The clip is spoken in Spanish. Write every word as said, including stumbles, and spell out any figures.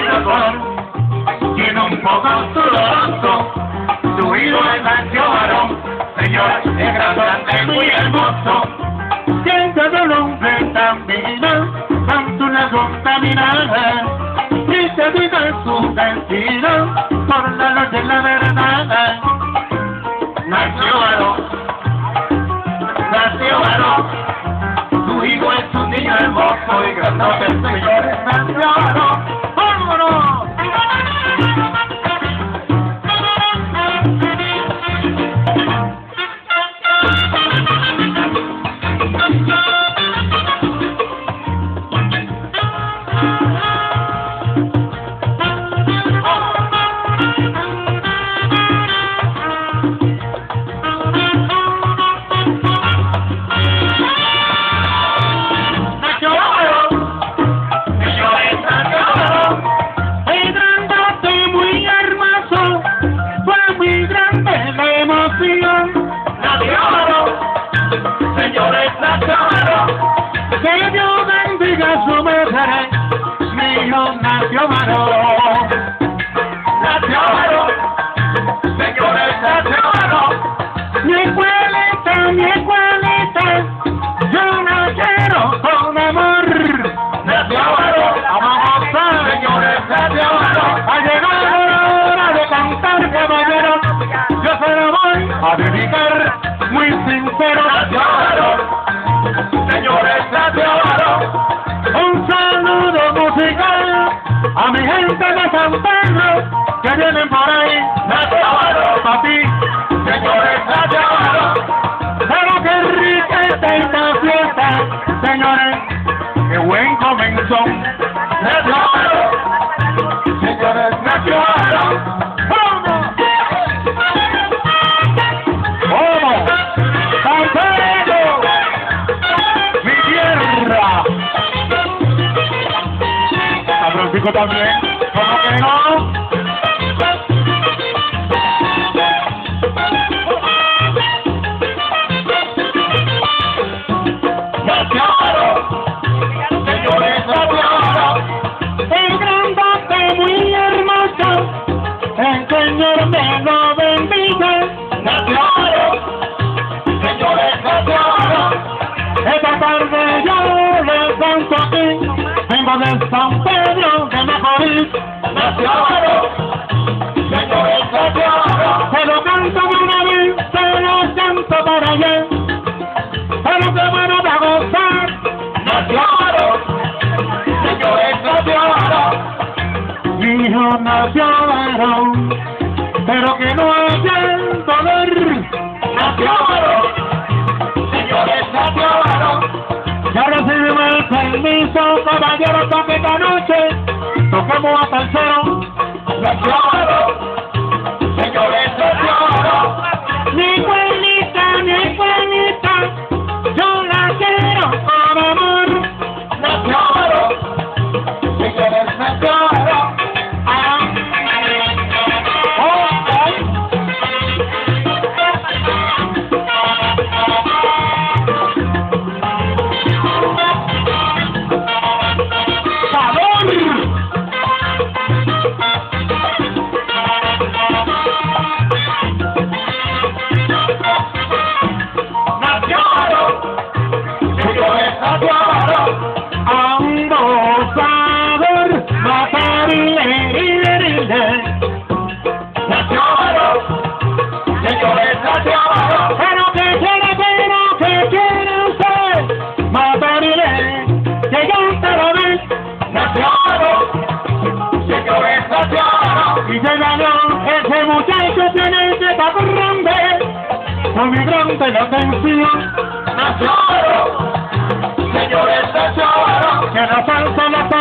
corazón tiene un poco sudoroso. Su hijo es nació varón, señor, es grande, muy hermoso. Siente de hombre también, tanto una contaminada, y se vive su destino por la noche la verdad. Nació varón, nació varón, su hijo es un niño hermoso y grandote, señores, nació varón. ¡Vámonos! Señores, nació varón, que Dios bendiga su mujer, mi hijo nació varón, nació varón, señores, nació varón, mi escuelita, mi escuelita, yo la quiero con amor, nació varón, vamos a señores, nació varón, ha llegado la hora de cantar, caballero, yo se lo voy a dedicar, muy sincero, nació varón, señores, nació varón. Un saludo musical a mi gente de San Pedro que vienen por ahí, nació varón, para ti, señores, nació varón. Pero qué rica está esta fiesta, señores, qué buen comenzón, nació varón, señores, nació varón. También, ¿cómo que no? Nació varón, señores, nació varón, el grandote muy hermoso, el Señor me lo bendiga. Nació varón, señores, nació varón, esta tarde yo les canto aquí, vengo de San Pedro de Macorís, nació varón, señores, nació varón, se lo canto de una vez, se lo canto para allá, pero que bueno va a gozar, nació varón, señores, nació varón, mi hijo nació varón, pero que no haya el dolor, nació varón, señores, nació varón. Ya recibimos el permiso, caballero, para que esta noche toquemos hasta el cero. Nació varón, señores, nació varón. Mi abuelita, mi abuelita, yo la quiero con amor. Nació varón, señores, nació varón. Ah. Oh, oh. Nació varón, señores, nació varón, pero que quiere, pero que quiere usted, matarile, que yo te lo vi, nació varón, señores, nació varón, y llega yo, ese muchacho tiene que estar grande, con mi grande la atención, nació varón, señores, nació varón, que la salsa la